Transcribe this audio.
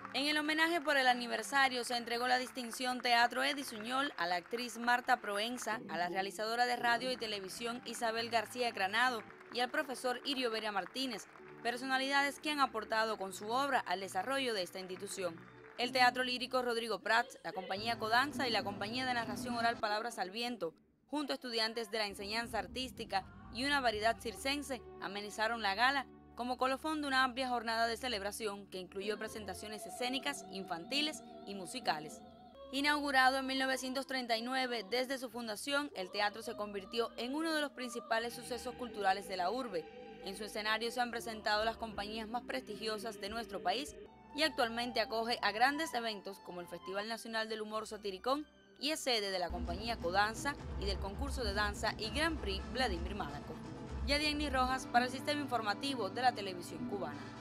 En el homenaje por el aniversario se entregó la distinción Teatro Edisuñol a la actriz Marta Proenza, a la realizadora de radio y televisión Isabel García Granado y al profesor Irio Vera Martínez, personalidades que han aportado con su obra al desarrollo de esta institución. El Teatro Lírico Rodrigo Prats, la compañía Codanza y la compañía de narración oral Palabras al Viento, junto a estudiantes de la enseñanza artística y una variedad circense, amenizaron la gala como colofón de una amplia jornada de celebración que incluyó presentaciones escénicas, infantiles y musicales. Inaugurado en 1939, desde su fundación, el teatro se convirtió en uno de los principales sucesos culturales de la urbe. En su escenario se han presentado las compañías más prestigiosas de nuestro país y actualmente acoge a grandes eventos como el Festival Nacional del Humor Satiricón y es sede de la compañía Codanza y del concurso de danza y Grand Prix Vladimir Malaco. Yadieni Rojas para el Sistema Informativo de la Televisión Cubana.